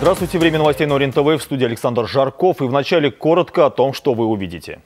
Здравствуйте, время новостей на Орен ТВ, в студии Александр Жарков. И вначале коротко о том, что вы увидите.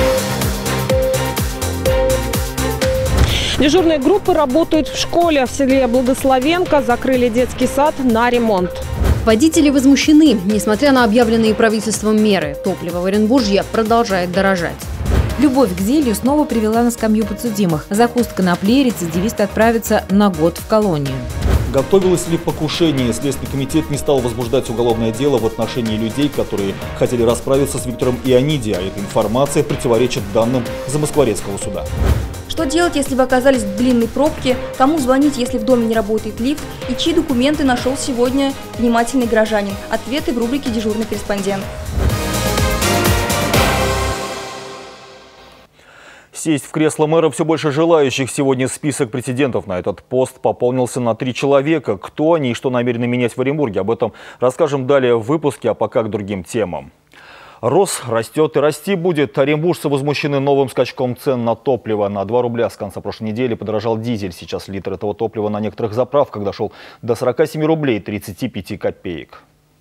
Дежурные группы работают в школе. В селе Благословенко закрыли детский сад на ремонт. Водители возмущены. Несмотря на объявленные правительством меры, топливо в Оренбуржье продолжает дорожать. Любовь к зелью снова привела на скамью подсудимых. За куст конопли рецидивист отправится на год в колонию. Готовилось ли покушение? Следственный комитет не стал возбуждать уголовное дело в отношении людей, которые хотели расправиться с Виктором Иониди, а эта информация противоречит данным Замоскворецкого суда. Что делать, если вы оказались в длинной пробке? Кому звонить, если в доме не работает лифт? И чьи документы нашел сегодня внимательный гражданин? Ответы в рубрике «Дежурный корреспондент». Сесть в кресло мэра все больше желающих. Сегодня список претендентов на этот пост пополнился на 3 человека. Кто они и что намерены менять в Оренбурге? Об этом расскажем далее в выпуске, а пока к другим темам. Рос растет и расти будет. Оренбуржцы возмущены новым скачком цен на топливо. На 2 рубля с конца прошлой недели подорожал дизель. Сейчас литр этого топлива на некоторых заправках дошел до 47 рублей 35 копеек.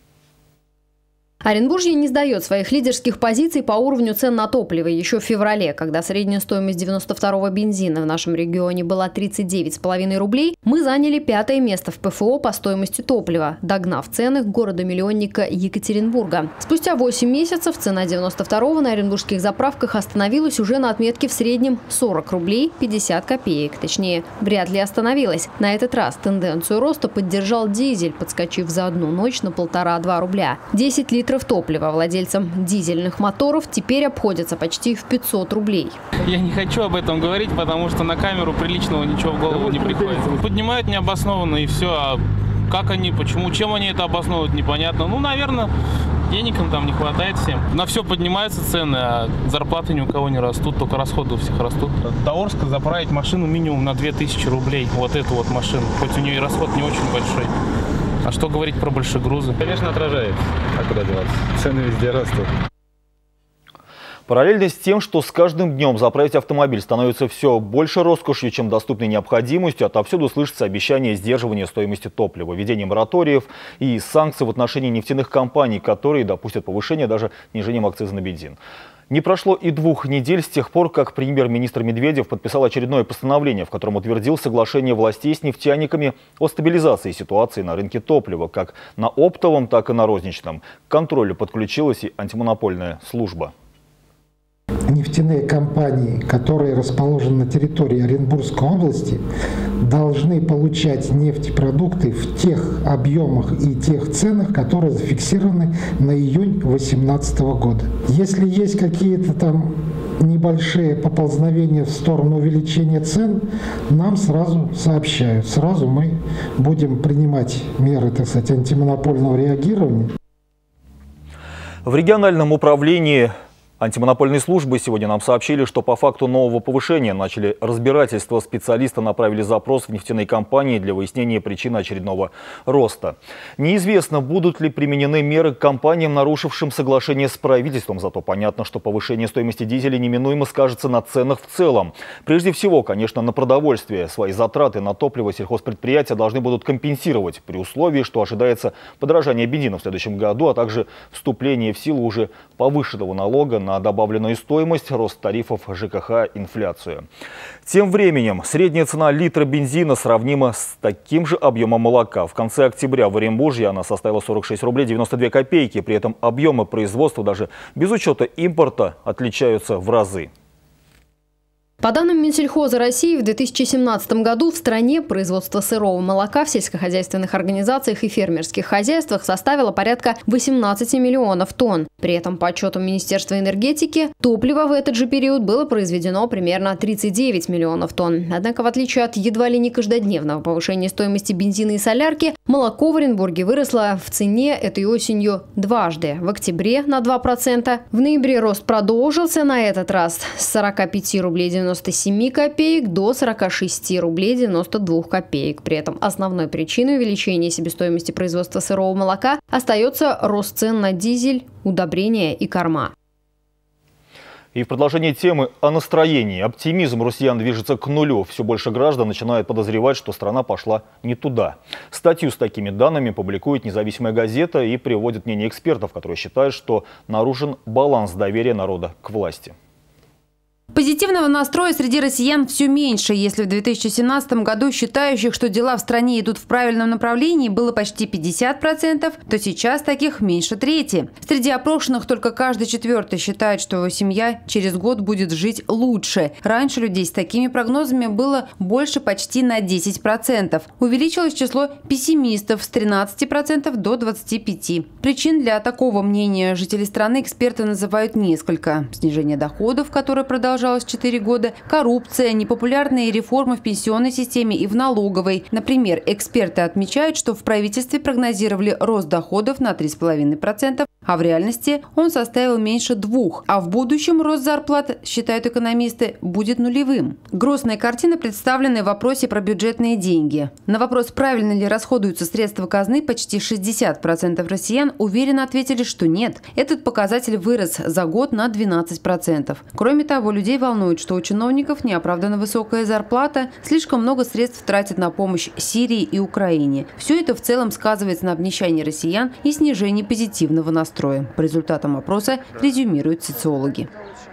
Оренбуржье не сдает своих лидерских позиций по уровню цен на топливо. Еще в феврале, когда средняя стоимость 92-го бензина в нашем регионе была 39,5 рублей, мы заняли 5-е место в ПФО по стоимости топлива, догнав цены города-миллионника Екатеринбурга. Спустя 8 месяцев цена 92-го на оренбургских заправках остановилась уже на отметке в среднем 40 рублей 50 копеек. Точнее, вряд ли остановилась. На этот раз тенденцию роста поддержал дизель, подскочив за одну ночь на 1,5–2 рубля. 10 литров топлива владельцам дизельных моторов теперь обходятся почти в 500 рублей. Я не хочу об этом говорить, потому что на камеру приличного ничего в голову не приходит. Поднимают необоснованно и все. А как они, почему, чем они это обосновывают, непонятно. Ну, наверное, денег им там не хватает всем. На все поднимаются цены, а зарплаты ни у кого не растут, только расходы у всех растут. До Орска заправить машину минимум на 2000 рублей. Вот эту вот машину. Хоть у нее и расход не очень большой. А что говорить про большегрузы? Конечно, отражает. А куда деваться? Цены везде растут. Параллельно с тем, что с каждым днем заправить автомобиль становится все больше роскошью, чем доступной необходимостью, отовсюду слышится обещание сдерживания стоимости топлива, введения мораториев и санкций в отношении нефтяных компаний, которые допустят повышение даже снижением акциза на бензин. Не прошло и 2 недель с тех пор, как премьер-министр Медведев подписал очередное постановление, в котором утвердил соглашение властей с нефтяниками о стабилизации ситуации на рынке топлива, как на оптовом, так и на розничном. К контролю подключилась и антимонопольная служба. Нефтяные компании, которые расположены на территории Оренбургской области, должны получать нефтепродукты в тех объемах и тех ценах, которые зафиксированы на июнь 2018 года. Если есть какие-то там небольшие поползновения в сторону увеличения цен, нам сразу сообщают. Сразу мы будем принимать меры, так сказать, антимонопольного реагирования. В региональном управлении антимонопольной службы сегодня нам сообщили, что по факту нового повышения начали разбирательство. Специалисты направили запрос в нефтяные компании для выяснения причины очередного роста. Неизвестно, будут ли применены меры к компаниям, нарушившим соглашение с правительством. Зато понятно, что повышение стоимости дизеля неминуемо скажется на ценах в целом. Прежде всего, конечно, на продовольствие. Свои затраты на топливо сельхозпредприятия должны будут компенсировать при условии, что ожидается подорожание бензина в следующем году, а также вступление в силу уже повышенного налога на добавленную стоимость, рост тарифов ЖКХ, инфляцию. Тем временем средняя цена литра бензина сравнима с таким же объемом молока. В конце октября в Оренбуржье она составила 46 рублей 92 копейки. При этом объемы производства даже без учета импорта отличаются в разы. По данным Минсельхоза России, в 2017 году в стране производство сырого молока в сельскохозяйственных организациях и фермерских хозяйствах составило порядка 18 миллионов тонн. При этом, по отчетам Министерства энергетики, топлива в этот же период было произведено примерно 39 миллионов тонн. Однако, в отличие от едва ли не каждодневного повышения стоимости бензина и солярки, молоко в Оренбурге выросло в цене этой осенью дважды. В октябре на 2%. В ноябре рост продолжился, на этот раз с 45 рублей 97 копеек до 46 рублей 92 копеек. При этом основной причиной увеличения себестоимости производства сырого молока остается рост цен на дизель, удобрения и корма. И в продолжении темы о настроении. Оптимизм россиян движется к нулю. Все больше граждан начинают подозревать, что страна пошла не туда. Статью с такими данными публикует независимая газета и приводит мнение экспертов, которые считают, что нарушен баланс доверия народа к власти. Позитивного настроя среди россиян все меньше. Если в 2017 году считающих, что дела в стране идут в правильном направлении, было почти 50%, то сейчас таких меньше трети. Среди опрошенных только каждый четвертый считает, что его семья через год будет жить лучше. Раньше людей с такими прогнозами было больше почти на 10%. Увеличилось число пессимистов с 13% до 25%. Причин для такого мнения жителей страны эксперты называют несколько. Снижение доходов, которое продолжалось 4 года, коррупция, непопулярные реформы в пенсионной системе и в налоговой. Например, эксперты отмечают, что в правительстве прогнозировали рост доходов на 3,5%, а в реальности он составил меньше 2%. А в будущем рост зарплат, считают экономисты, будет нулевым. Грустная картина представлена в вопросе про бюджетные деньги. На вопрос, правильно ли расходуются средства казны, почти 60% россиян уверенно ответили, что нет. Этот показатель вырос за год на 12%. Кроме того, людей волнует, что у чиновников неоправданно высокая зарплата, слишком много средств тратят на помощь Сирии и Украине. Все это в целом сказывается на обнищании россиян и снижении позитивного настроя. По результатам опроса резюмируют социологи.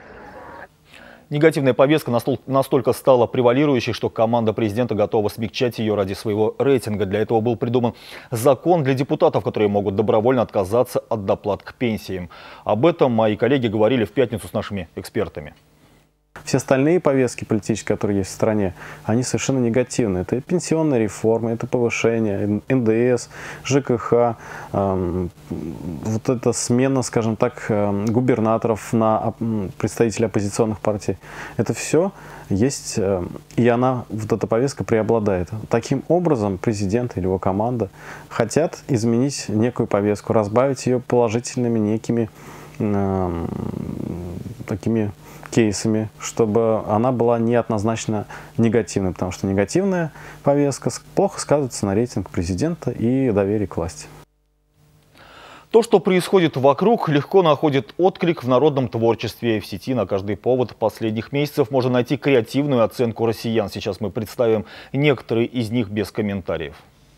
Негативная повестка настолько стала превалирующей, что команда президента готова смягчать ее ради своего рейтинга. Для этого был придуман закон для депутатов, которые могут добровольно отказаться от доплат к пенсиям. Об этом мои коллеги говорили в пятницу с нашими экспертами. Все остальные повестки политические, которые есть в стране, они совершенно негативные. Это пенсионная реформа, это повышение, НДС, ЖКХ, вот эта смена, скажем так, губернаторов на представителей оппозиционных партий. Это все есть, и она, вот эта повестка преобладает. Таким образом, президент или его команда хотят изменить некую повестку, разбавить ее положительными некими такими кейсами, чтобы она была неоднозначно негативной, потому что негативная повестка плохо сказывается на рейтинг президента и доверии к власти. То, что происходит вокруг, легко находит отклик в народном творчестве. В сети на каждый повод последних месяцев можно найти креативную оценку россиян. Сейчас мы представим некоторые из них без комментариев.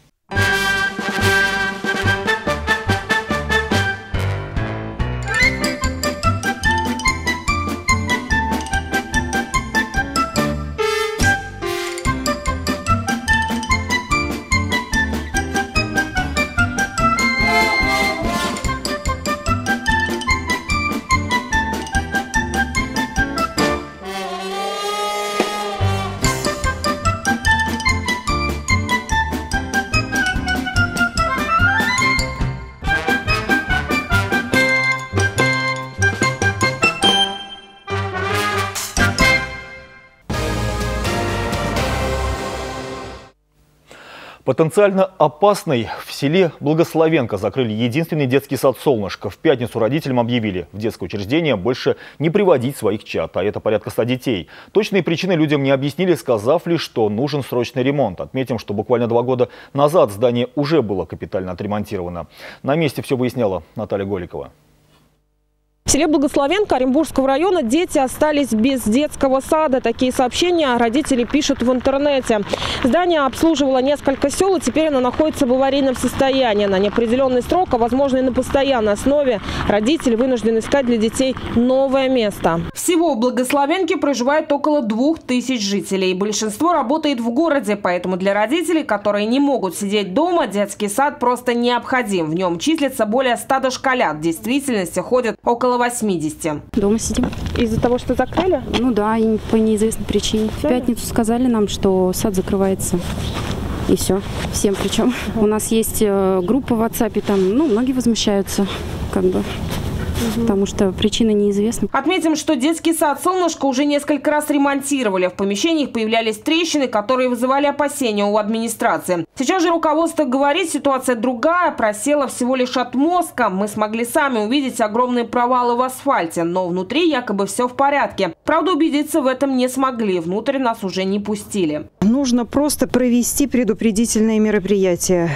Потенциально опасный в селе Благословенко закрыли единственный детский сад «Солнышко». В пятницу родителям объявили, в детское учреждение больше не приводить своих чад, а это порядка 100 детей. Точные причины людям не объяснили, сказав лишь, что нужен срочный ремонт. Отметим, что буквально 2 года назад здание уже было капитально отремонтировано. На месте все выясняла Наталья Голикова. В селе Благословенко Оренбургского района дети остались без детского сада. Такие сообщения родители пишут в интернете. Здание обслуживало несколько сел, и теперь оно находится в аварийном состоянии. На неопределенный срок, а возможно и на постоянной основе, родители вынуждены искать для детей новое место. Всего в Благословенке проживает около 2000 жителей. Большинство работает в городе, поэтому для родителей, которые не могут сидеть дома, детский сад просто необходим. В нем числится более 100 дошколят. В действительности ходят около 80. Дома сидим. Из-за того, что закрыли? Ну да, и по неизвестной причине. В пятницу сказали нам, что сад закрывается. И все. Всем причем. У нас есть группа в WhatsApp, там, многие возмущаются, как бы. Потому что причина неизвестна. Отметим, что детский сад «Солнышко» уже несколько раз ремонтировали. В помещениях появлялись трещины, которые вызывали опасения у администрации. Сейчас же руководство говорит, ситуация другая, просела всего лишь отмостка. Мы смогли сами увидеть огромные провалы в асфальте, но внутри якобы все в порядке. Правда, убедиться в этом не смогли, внутрь нас уже не пустили. Нужно просто провести предупредительные мероприятия.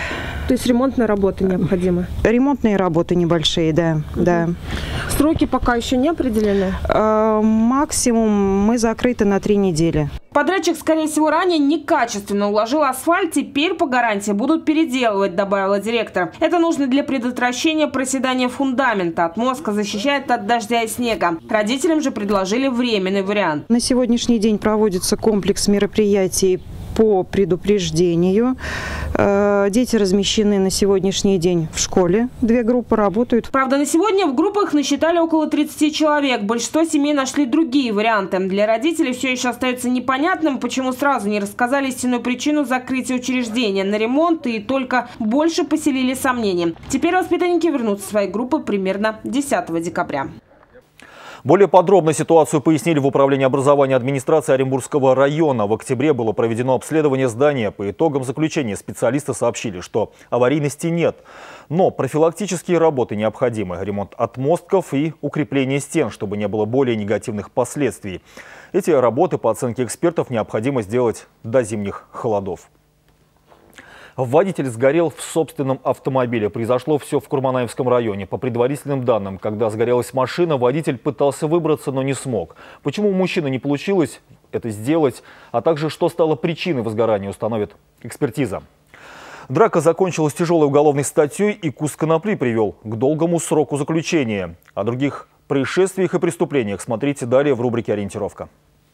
То есть ремонтные работы необходимы? Ремонтные работы небольшие, да. Да. Сроки пока еще не определены? Максимум мы закрыты на 3 недели. Подрядчик, скорее всего, ранее некачественно уложил асфальт, теперь по гарантии будут переделывать, добавила директор. Это нужно для предотвращения проседания фундамента. Отмостка защищает от дождя и снега. Родителям же предложили временный вариант. На сегодняшний день проводится комплекс мероприятий по предупреждению. Дети размещены на сегодняшний день в школе. 2 группы работают. Правда, на сегодня в группах насчитали около 30 человек. Большинство семей нашли другие варианты. Для родителей все еще остается непонятным, почему сразу не рассказали истинную причину закрытия учреждения на ремонт и только больше поселили сомнений. Теперь воспитанники вернутся в свои группы примерно 10 декабря. Более подробно ситуацию пояснили в Управлении образования администрации Оренбургского района. В октябре было проведено обследование здания. По итогам заключения специалисты сообщили, что аварийности нет. Но профилактические работы необходимы. Ремонт отмостков и укрепление стен, чтобы не было более негативных последствий. Эти работы, по оценке экспертов, необходимо сделать до зимних холодов. Водитель сгорел в собственном автомобиле. Произошло все в Курманаевском районе. По предварительным данным, когда сгорелась машина, водитель пытался выбраться, но не смог. Почему у мужчины не получилось это сделать, а также что стало причиной возгорания, установит экспертиза. Драка закончилась тяжелой уголовной статьей, и кус конопли привел к долгому сроку заключения. О других происшествиях и преступлениях смотрите далее в рубрике «Ориентировка».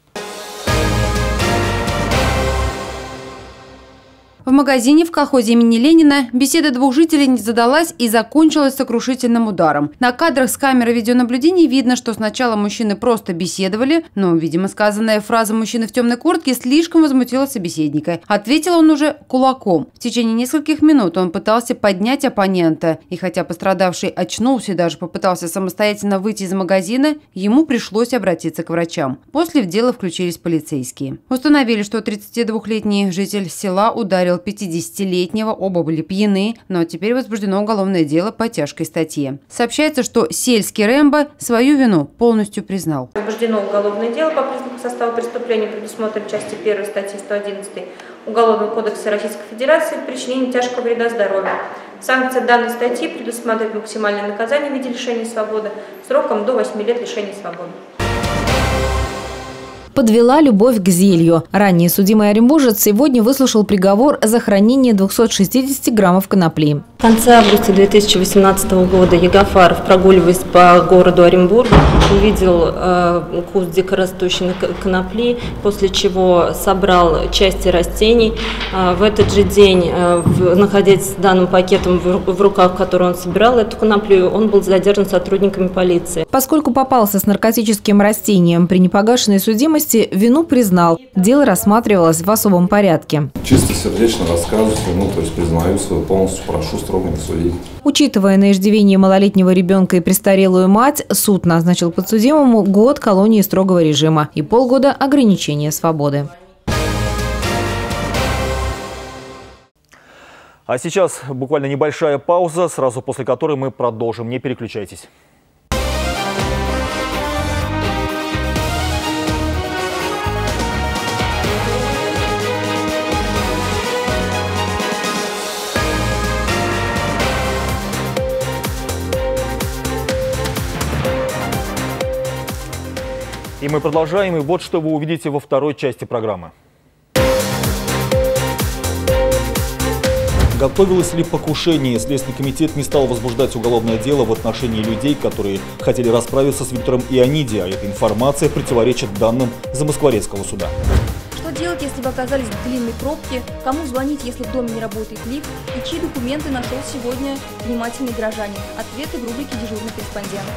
В магазине в колхозе имени Ленина беседа 2 жителей не задалась и закончилась сокрушительным ударом. На кадрах с камеры видеонаблюдения видно, что сначала мужчины просто беседовали, но, видимо, сказанная фраза мужчины в темной куртке слишком возмутила собеседника. Ответил он уже кулаком. В течение нескольких минут он пытался поднять оппонента. И хотя пострадавший очнулся и даже попытался самостоятельно выйти из магазина, ему пришлось обратиться к врачам. После в дело включились полицейские. Установили, что 32-летний житель села ударил 50-летнего, оба были пьяны, но теперь возбуждено уголовное дело по тяжкой статье. Сообщается, что сельский Рэмбо свою вину полностью признал. Возбуждено уголовное дело по признакам состава преступления, предусмотрено частью 1 статьи 111 Уголовного кодекса Российской Федерации причинение тяжкого вреда здоровью. Санкция данной статьи предусматривает максимальное наказание в виде лишения свободы сроком до 8 лет лишения свободы. Подвела любовь к зелью. Ранее судимый оренбуржец сегодня выслушал приговор за хранение 260 граммов конопли. В конце августа 2018 года Ягафаров, прогуливаясь по городу Оренбург, увидел куст дикорастущей конопли, после чего собрал части растений. В этот же день, находясь с данным пакетом в руках, который он собирал, эту коноплю, он был задержан сотрудниками полиции. Поскольку попался с наркотическим растением при непогашенной судимости, вину признал. Дело рассматривалось в особом порядке. Чистосердечно рассказываю, то есть признаю свою полностью, прошу строго не судить. Учитывая на иждивение малолетнего ребенка и престарелую мать, суд назначил подсудимому год колонии строгого режима и полгода ограничения свободы. А сейчас буквально небольшая пауза, сразу после которой мы продолжим. Не переключайтесь. И мы продолжаем, и вот что вы увидите во второй части программы. Готовилось ли покушение? Следственный комитет не стал возбуждать уголовное дело в отношении людей, которые хотели расправиться с Виктором Иониди, а эта информация противоречит данным Замоскворецкого суда. Что делать, если вы оказались в длинной пробке? Кому звонить, если в доме не работает лифт? И чьи документы нашел сегодня внимательный гражданин? Ответы в рубрике «Дежурный корреспондент».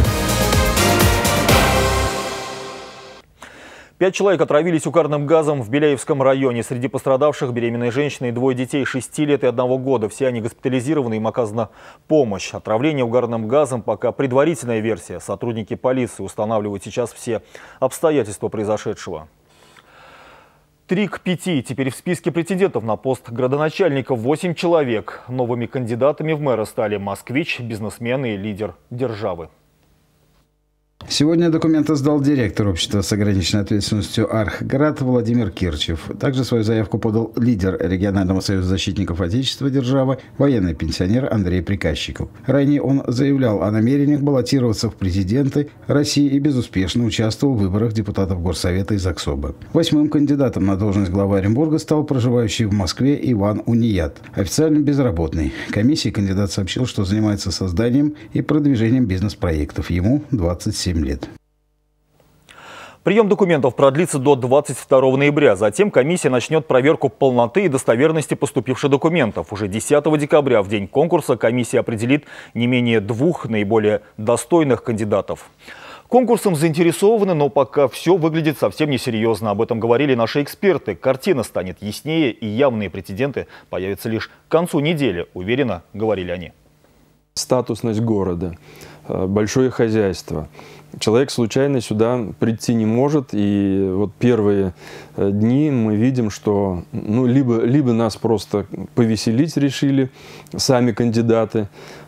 5 человек отравились угарным газом в Беляевском районе. Среди пострадавших беременная женщина и 2 детей 6 лет и 1 года. Все они госпитализированы, им оказана помощь. Отравление угарным газом пока предварительная версия. Сотрудники полиции устанавливают сейчас все обстоятельства произошедшего. 3 к 5. Теперь в списке претендентов на пост градоначальника 8 человек. Новыми кандидатами в мэра стали москвич, бизнесмен и лидер державы. Сегодня документы сдал директор общества с ограниченной ответственностью «Архград» Владимир Кирчев. Также свою заявку подал лидер регионального союза защитников Отечества державы, военный пенсионер Андрей Приказчиков. Ранее он заявлял о намерениях баллотироваться в президенты России и безуспешно участвовал в выборах депутатов Горсовета и Заксоба. 8-м кандидатом на должность главы Оренбурга стал проживающий в Москве Иван Уният, официально безработный. Комиссии кандидат сообщил, что занимается созданием и продвижением бизнес-проектов. Ему 27 лет. Прием документов продлится до 22 ноября. Затем комиссия начнет проверку полноты и достоверности поступивших документов. Уже 10 декабря, в день конкурса, комиссия определит не менее 2 наиболее достойных кандидатов. Конкурсом заинтересованы, но пока все выглядит совсем несерьезно. Об этом говорили наши эксперты. Картина станет яснее, и явные претенденты появятся лишь к концу недели, уверенно говорили они. Статусность города, большое хозяйство. Человек случайно сюда прийти не может, и вот первые дни мы видим, что либо нас просто повеселить решили сами кандидаты,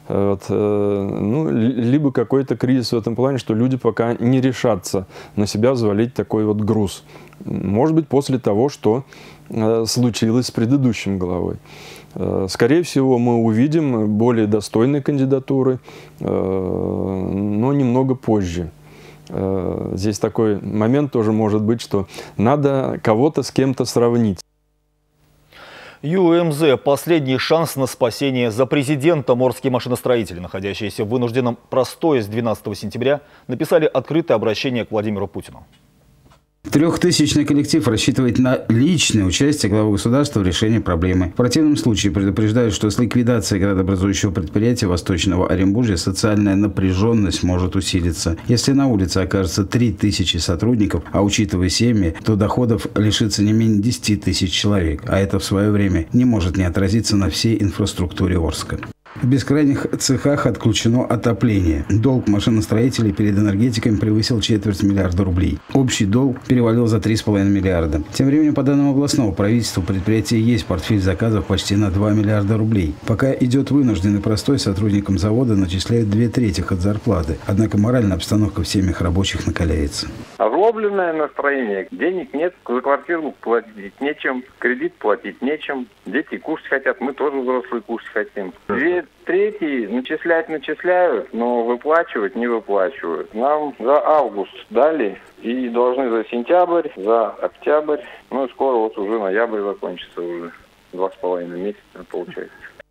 либо какой-то кризис в этом плане, что люди пока не решатся на себя взвалить такой вот груз. Может быть, после того, что случилось с предыдущим главой. Скорее всего, мы увидим более достойные кандидатуры, но немного позже. Здесь такой момент тоже может быть, что надо кого-то с кем-то сравнить. ЮМЗ – последний шанс на спасение. За президента морские машиностроители, находящиеся в вынужденном простое с 12 сентября, написали открытое обращение к Владимиру Путину. 3000-ный коллектив рассчитывает на личное участие главы государства в решении проблемы. В противном случае предупреждают, что с ликвидацией градообразующего предприятия Восточного Оренбуржья социальная напряженность может усилиться. Если на улице окажется 3000 сотрудников, а учитывая семьи, то доходов лишится не менее 10 тысяч человек. А это в свое время не может не отразиться на всей инфраструктуре Орска. В бескрайних цехах отключено отопление. Долг машиностроителей перед энергетиками превысил 250 миллиарда рублей. Общий долг перевалил за 3,5 миллиарда. Тем временем, по данным областного правительства, у предприятия есть портфель заказов почти на 2 миллиарда рублей. Пока идет вынужденный простой, сотрудникам завода начисляют 2/3 от зарплаты. Однако моральная обстановка в семьях рабочих накаляется. Озлобленное настроение. Денег нет, за квартиру платить нечем, кредит платить нечем. Дети кушать хотят, мы тоже взрослые кушать хотим. 2/3 начисляют, но выплачивать не выплачивают. Нам за август дали и должны за сентябрь, за октябрь. Ну и скоро вот уже ноябрь закончится, уже 2,5 месяца получается.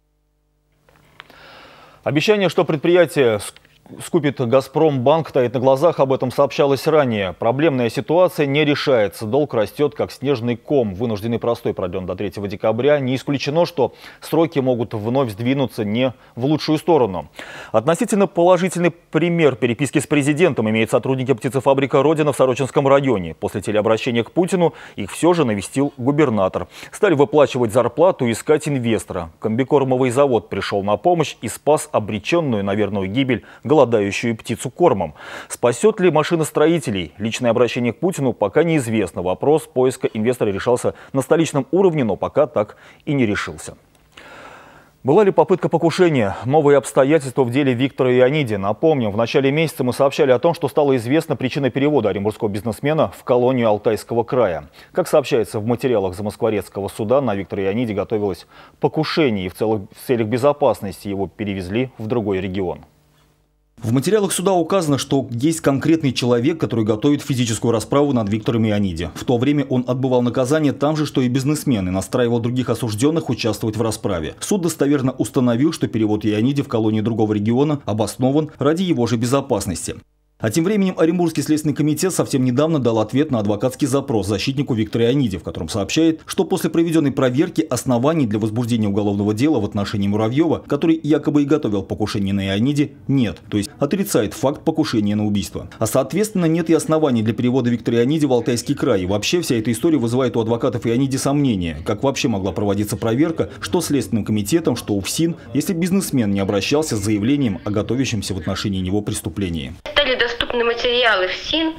Обещание, что предприятие скупит «Газпромбанк», тает на глазах, об этом сообщалось ранее. Проблемная ситуация не решается. Долг растет, как снежный ком. Вынужденный простой продлен до 3 декабря. Не исключено, что сроки могут вновь сдвинуться не в лучшую сторону. Относительно положительный пример переписки с президентом имеют сотрудники птицефабрика «Родина» в Сорочинском районе. После телеобращения к Путину их все же навестил губернатор. Стали выплачивать зарплату и искать инвестора. Комбикормовый завод пришел на помощь и спас обреченную на верную гибель голодающую птицу кормом. Спасет ли машиностроителей? Личное обращение к Путину пока неизвестно. Вопрос поиска инвестора решался на столичном уровне, но пока так и не решился. Была ли попытка покушения? Новые обстоятельства в деле Виктора Иониди. Напомним, в начале месяца мы сообщали о том, что стала известна причина перевода оренбургского бизнесмена в колонию Алтайского края. Как сообщается в материалах Замоскворецкого суда, на Виктора Иониди готовилось покушение, и в целях безопасности его перевезли в другой регион. В материалах суда указано, что есть конкретный человек, который готовит физическую расправу над Виктором Иониди. В то время он отбывал наказание там же, что и бизнесмен, и настраивал других осужденных участвовать в расправе. Суд достоверно установил, что перевод Иониди в колонию другого региона обоснован ради его же безопасности. А тем временем Оренбургский следственный комитет совсем недавно дал ответ на адвокатский запрос защитнику Виктора Иониди, в котором сообщает, что после проведенной проверки оснований для возбуждения уголовного дела в отношении Муравьева, который якобы и готовил покушение на Иониди, нет. То есть отрицает факт покушения на убийство. А соответственно нет и оснований для перевода Виктора Иониди в Алтайский край. И вообще вся эта история вызывает у адвокатов Иониди сомнения. Как вообще могла проводиться проверка, что Следственным комитетом, что УФСИН, если бизнесмен не обращался с заявлением о готовящемся в отношении него преступлении. Доступны материалы ФСИН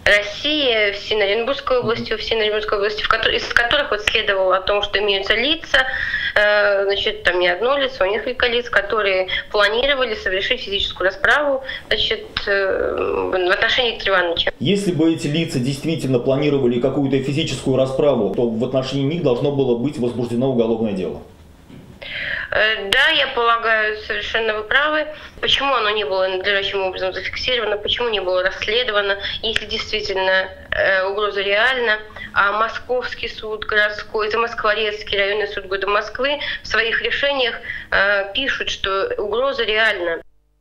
России, в Северо-Оренбургской области, из которых вот следовало о том, что имеются лица, значит, там не одно лицо, а несколько лиц, которые планировали совершить физическую расправу, значит, в отношении Виктора Ивановича. Если бы эти лица действительно планировали какую-то физическую расправу, то в отношении них должно было быть возбуждено уголовное дело. Да, я полагаю, совершенно вы правы. Почему оно не было надлежащим образом зафиксировано, почему не было расследовано, если действительно угроза реальна, а Московский суд городской, Замоскворецкий районный суд города Москвы в своих решениях пишут, что угроза реальна.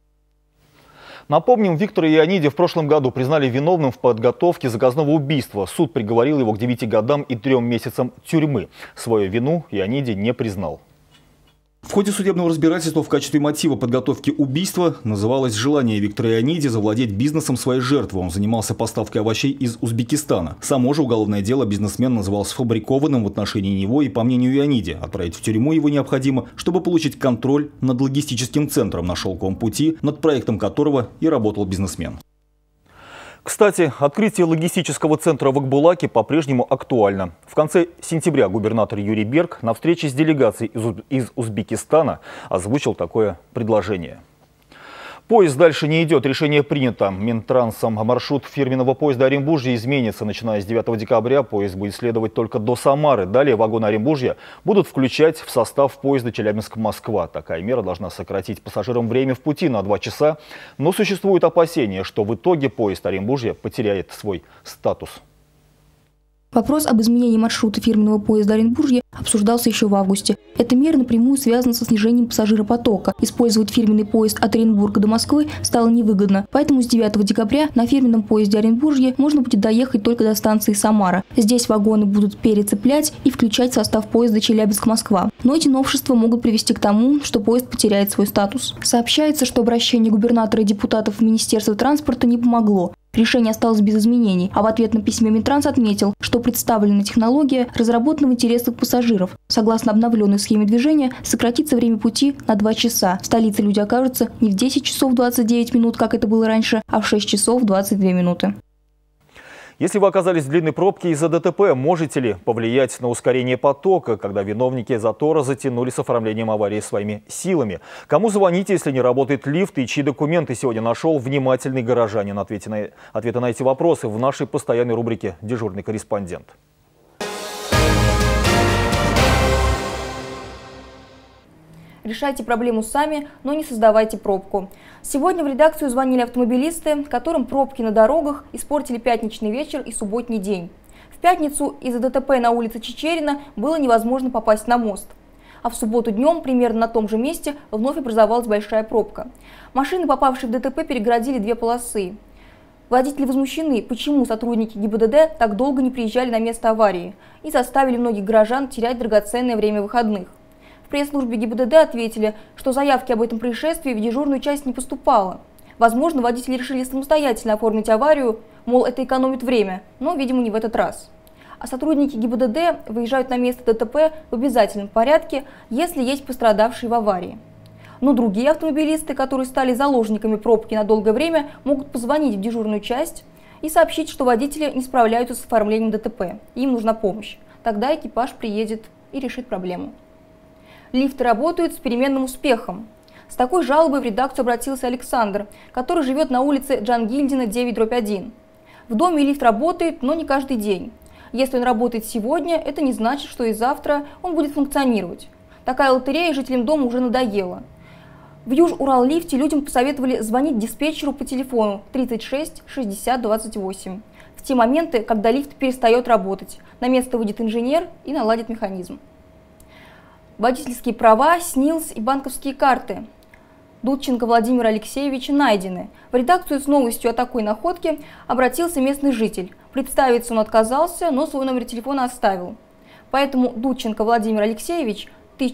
Напомним, Виктора Иониди в прошлом году признали виновным в подготовке заказного убийства. Суд приговорил его к 9 годам и 3 месяцам тюрьмы. Свою вину Иониди не признал. В ходе судебного разбирательства в качестве мотива подготовки убийства называлось желание Виктора Иониди завладеть бизнесом своей жертвы. Он занимался поставкой овощей из Узбекистана. Само же уголовное дело бизнесмен называл сфабрикованным в отношении него, и, по мнению Иониди, отправить в тюрьму его необходимо, чтобы получить контроль над логистическим центром на Шелковом пути, над проектом которого и работал бизнесмен. Кстати, открытие логистического центра в Акбулаке по-прежнему актуально. В конце сентября губернатор Юрий Берг на встрече с делегацией из Узбекистана озвучил такое предложение. Поезд дальше не идет, решение принято Минтрансом. Маршрут фирменного поезда Оренбуржье изменится. Начиная с 9 декабря поезд будет следовать только до Самары. Далее вагоны Оренбуржья будут включать в состав поезда Челябинск-Москва. Такая мера должна сократить пассажирам время в пути на 2 часа. Но существует опасение, что в итоге поезд Оренбуржья потеряет свой статус. Вопрос об изменении маршрута фирменного поезда Оренбуржье обсуждался еще в августе. Эта мера напрямую связана со снижением пассажиропотока. Использовать фирменный поезд от Оренбурга до Москвы стало невыгодно. Поэтому с 9 декабря на фирменном поезде Оренбуржье можно будет доехать только до станции Самара. Здесь вагоны будут перецеплять и включать в состав поезда Челябинск-Москва. Но эти новшества могут привести к тому, что поезд потеряет свой статус. Сообщается, что обращение губернатора и депутатов в Министерство транспорта не помогло. Решение осталось без изменений, а в ответном письме Минтранс отметил, что представленная технология разработана в интересах пассажиров. Согласно обновленной схеме движения, сократится время пути на 2 часа. В столице люди окажутся не в 10 часов 29 минут, как это было раньше, а в 6 часов 22 минуты. Если вы оказались в длинной пробке из-за ДТП, можете ли повлиять на ускорение потока, когда виновники затора затянули с оформлением аварии своими силами? Кому звоните, если не работает лифт, и чьи документы сегодня нашел внимательный горожанин? Ответы на эти вопросы в нашей постоянной рубрике «Дежурный корреспондент». Решайте проблему сами, но не создавайте пробку. Сегодня в редакцию звонили автомобилисты, которым пробки на дорогах испортили пятничный вечер и субботний день. В пятницу из-за ДТП на улице Чичерина было невозможно попасть на мост. А в субботу днем примерно на том же месте вновь образовалась большая пробка. Машины, попавшие в ДТП, перегородили 2 полосы. Водители возмущены, почему сотрудники ГИБДД так долго не приезжали на место аварии и заставили многих горожан терять драгоценное время выходных. В пресс-службе ГИБДД ответили, что заявки об этом происшествии в дежурную часть не поступало. Возможно, водители решили самостоятельно оформить аварию, мол, это экономит время, но, видимо, не в этот раз. А сотрудники ГИБДД выезжают на место ДТП в обязательном порядке, если есть пострадавшие в аварии. Но другие автомобилисты, которые стали заложниками пробки на долгое время, могут позвонить в дежурную часть и сообщить, что водители не справляются с оформлением ДТП, им нужна помощь. Тогда экипаж приедет и решит проблему. Лифты работают с переменным успехом. С такой жалобой в редакцию обратился Александр, который живет на улице Джангильдина, 9/1. В доме лифт работает, но не каждый день. Если он работает сегодня, это не значит, что и завтра он будет функционировать. Такая лотерея жителям дома уже надоела. В Юж-Урал-лифте людям посоветовали звонить диспетчеру по телефону 36 60 28 в те моменты, когда лифт перестает работать. На место выйдет инженер и наладит механизм. Водительские права, СНИЛС и банковские карты Дудченко Владимира Алексеевича найдены. В редакцию с новостью о такой находке обратился местный житель. Представиться он отказался, но свой номер телефона оставил. Поэтому Дудченко Владимир Алексеевич,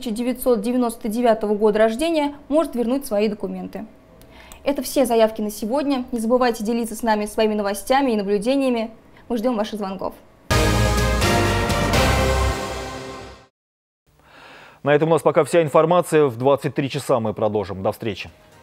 1999 года рождения, может вернуть свои документы. Это все заявки на сегодня. Не забывайте делиться с нами своими новостями и наблюдениями. Мы ждем ваших звонков. На этом у нас пока вся информация. В 23 часа мы продолжим. До встречи.